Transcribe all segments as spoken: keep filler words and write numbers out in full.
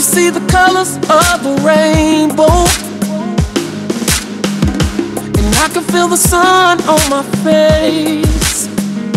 see the colors of the rainbow, and I can feel the sun on my face.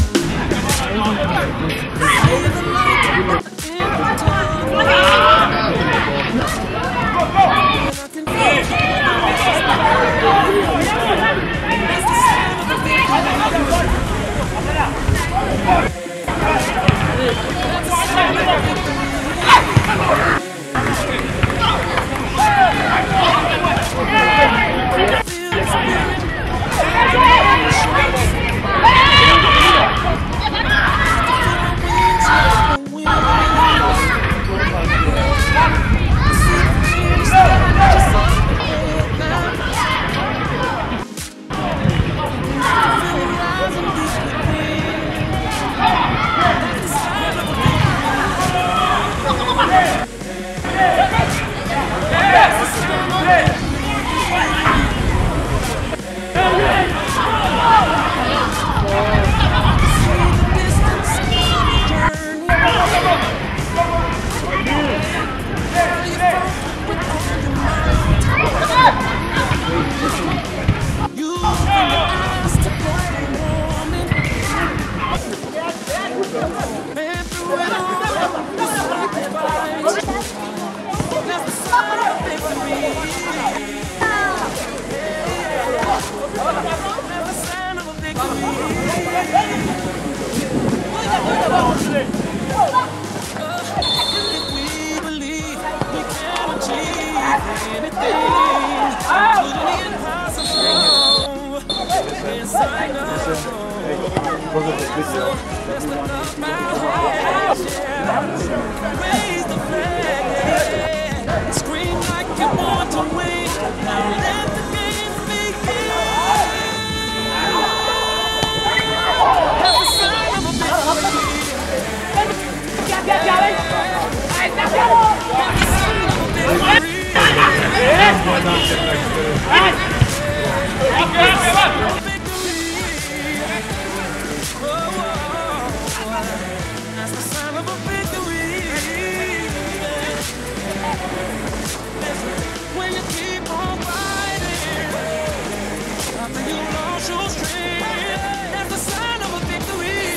Scream like you want to win. Now let the game begin. That's the sign of a victory. When you keep on fighting, after you lost your strength, that's the sign of a victory.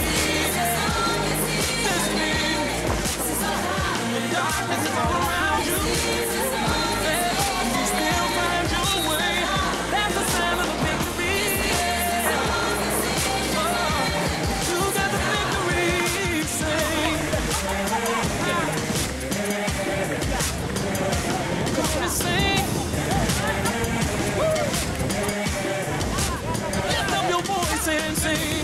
This means when darkness is all around you, you still find your way. That's the sign of a victory. Oh, you got the victory. Say, say. Lift up your voice and sing.